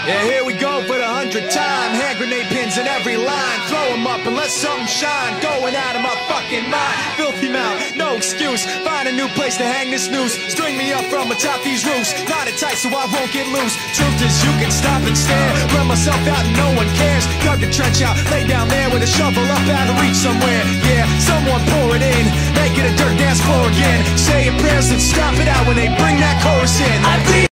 Yeah, here we go for the 100th time. Hand grenade pins in every line. Throw them up and let something shine. Going out of my fucking mind. Filthy mouth, no excuse. Find a new place to hang this noose. String me up from atop these roofs. Knot it tight so I won't get loose. Truth is you can stop and stare. Run myself out and no one cares. Dug a trench out, lay down there with a shovel up out of reach somewhere. Yeah, someone pour it in. Make it a dirt dance floor again. Saying prayers and stop it out when they bring that chorus in.